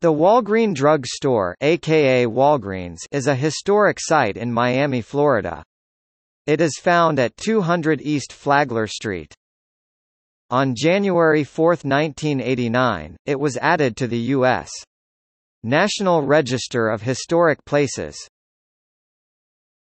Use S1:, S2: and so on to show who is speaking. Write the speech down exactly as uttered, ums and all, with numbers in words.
S1: The Walgreen Drug Store, aka Walgreens, is a historic site in Miami, Florida. It is found at two hundred East Flagler Street. On January fourth nineteen eighty-nine, it was added to the U S National Register of Historic Places.